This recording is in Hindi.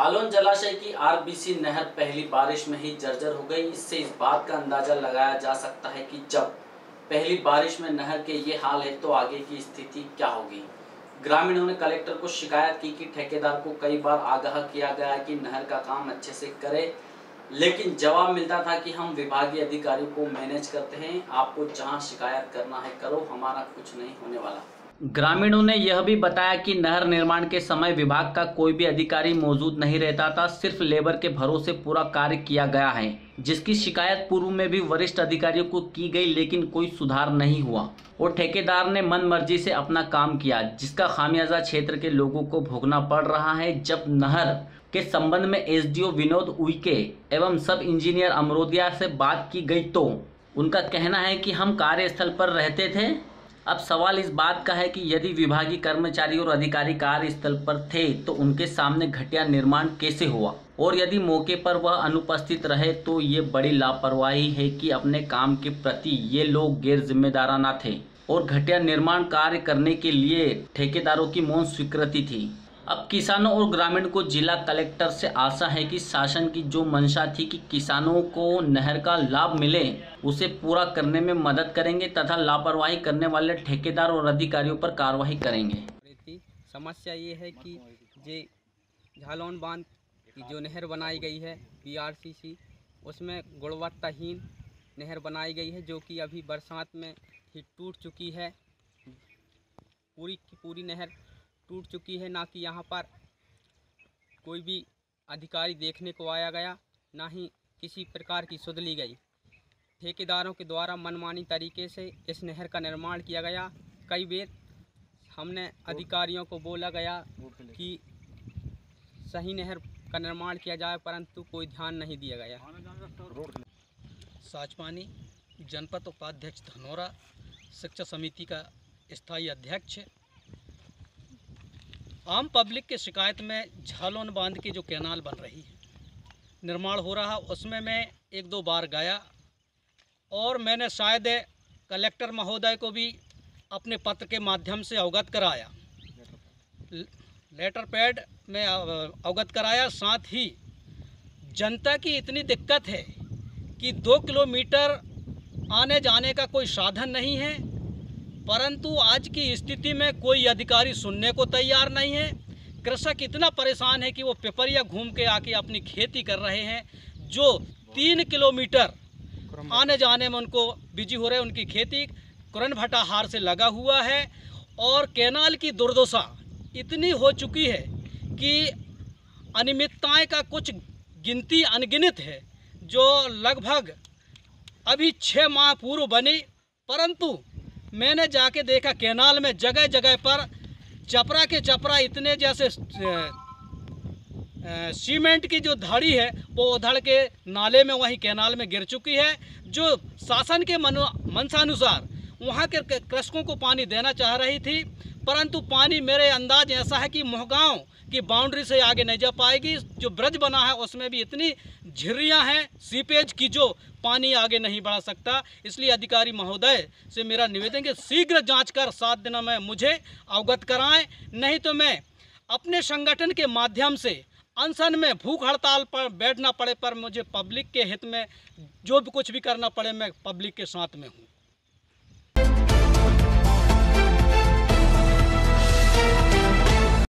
झालोन जलाशय की आरबीसी नहर पहली बारिश में ही जर्जर हो गई। इससे इस बात का अंदाजा लगाया जा सकता है कि जब पहली बारिश में नहर के ये हाल है तो आगे की स्थिति क्या होगी। ग्रामीणों ने कलेक्टर को शिकायत की कि ठेकेदार को कई बार आगाह किया गया है कि नहर का काम अच्छे से करे, लेकिन जवाब मिलता था कि हम विभागीय अधिकारियों को मैनेज करते हैं, आपको जहां शिकायत करना है करो, हमारा कुछ नहीं होने वाला। ग्रामीणों ने यह भी बताया कि नहर निर्माण के समय विभाग का कोई भी अधिकारी मौजूद नहीं रहता था, सिर्फ लेबर के भरोसे पूरा कार्य किया गया है, जिसकी शिकायत पूर्व में भी वरिष्ठ अधिकारियों को की गई, लेकिन कोई सुधार नहीं हुआ और ठेकेदार ने मनमर्जी से अपना काम किया, जिसका खामियाजा क्षेत्र के लोगों को भोगना पड़ रहा है। जब नहर के संबंध में एसडीओ विनोद उइके एवं सब इंजीनियर अमरोदिया से बात की गई तो उनका कहना है कि हम कार्यस्थल पर रहते थे। अब सवाल इस बात का है कि यदि विभागीय कर्मचारी और अधिकारी कार्यस्थल पर थे तो उनके सामने घटिया निर्माण कैसे हुआ, और यदि मौके पर वह अनुपस्थित रहे तो ये बड़ी लापरवाही है कि अपने काम के प्रति ये लोग गैर जिम्मेदाराना थे और घटिया निर्माण कार्य करने के लिए ठेकेदारों की मौन स्वीकृति थी। अब किसानों और ग्रामीण को जिला कलेक्टर से आशा है कि शासन की जो मंशा थी कि किसानों को नहर का लाभ मिले, उसे पूरा करने में मदद करेंगे तथा लापरवाही करने वाले ठेकेदार और अधिकारियों पर कार्रवाई करेंगे। समस्या ये है कि जे झालोन बांध की जो नहर बनाई गई है पीआरसीसी, उसमें गुणवत्ताहीन नहर बनाई गई है, जो कि अभी बरसात में ही टूट चुकी है। पूरी की पूरी नहर टूट चुकी है। ना कि यहाँ पर कोई भी अधिकारी देखने को आया गया, ना ही किसी प्रकार की सुध ली गई। ठेकेदारों के द्वारा मनमानी तरीके से इस नहर का निर्माण किया गया। कई बार हमने अधिकारियों को बोला गया कि सही नहर का निर्माण किया जाए, परंतु कोई ध्यान नहीं दिया गया। साचपानी जनपद उपाध्यक्ष धनौरा, शिक्षा समिति का स्थायी अध्यक्ष। आम पब्लिक के शिकायत में झालोन बांध की जो कैनाल बन रही है, निर्माण हो रहा, उसमें मैं एक दो बार गया और मैंने शायद कलेक्टर महोदय को भी अपने पत्र के माध्यम से अवगत कराया, लेटर पैड में अवगत कराया। साथ ही जनता की इतनी दिक्कत है कि 2 किलोमीटर आने जाने का कोई साधन नहीं है, परंतु आज की स्थिति में कोई अधिकारी सुनने को तैयार नहीं है। कृषक इतना परेशान है कि वो पिपरिया घूम के आके अपनी खेती कर रहे हैं, जो 3 किलोमीटर आने जाने में उनको बिजी हो रहे हैं। उनकी खेती कुरन भट्टा हार से लगा हुआ है और कैनाल की दुर्दशा इतनी हो चुकी है कि अनियमितताएं का कुछ गिनती अनगिनत है, जो लगभग अभी 6 माह पूर्व बनी, परंतु मैंने जाके देखा कैनाल में जगह जगह पर चपरा के चपरा इतने जैसे सीमेंट की जो धड़ी है वो उधड़ के नाले में वहीं कैनाल में गिर चुकी है। जो शासन के मंशानुसार वहाँ के कृषकों को पानी देना चाह रही थी, परंतु पानी मेरे अंदाज ऐसा है कि मोहगांव की बाउंड्री से आगे नहीं जा पाएगी। जो ब्रिज बना है उसमें भी इतनी झिर्रियाँ हैं सीपेज की, जो पानी आगे नहीं बढ़ा सकता। इसलिए अधिकारी महोदय से मेरा निवेदन है कि शीघ्र जांच कर 7 दिनों में मुझे अवगत कराएं, नहीं तो मैं अपने संगठन के माध्यम से अनशन में भूख हड़ताल पर बैठना पड़े, पर मुझे पब्लिक के हित में जो भी कुछ भी करना पड़े, मैं पब्लिक के साथ में हूँ।